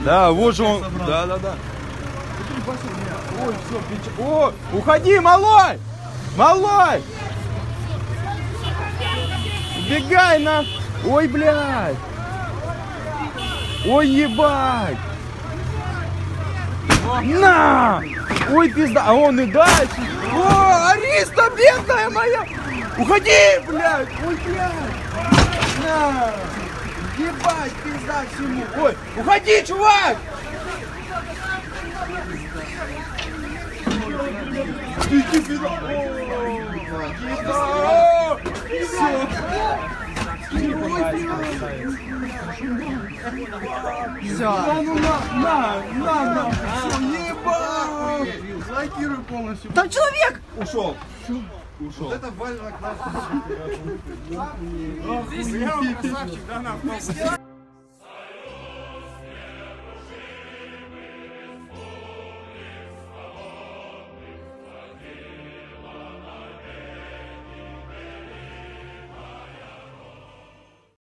Да, вот же он. Да. Ой, все, о, уходи, малой! Малой! Убегай на... Ой, блядь! Ой, ебать! На! Ой, пизда! А он и дальше! О, Ариста, бедная моя! Уходи, блядь! Ой, блядь! На! Ебать, пизда всему! Ой, уходи, чувак! Иди, пизда! Все! Все. На! Все, ебать! Блокируй полностью. Там человек! Ушел. Вот это вально классно. Красавчик, да, на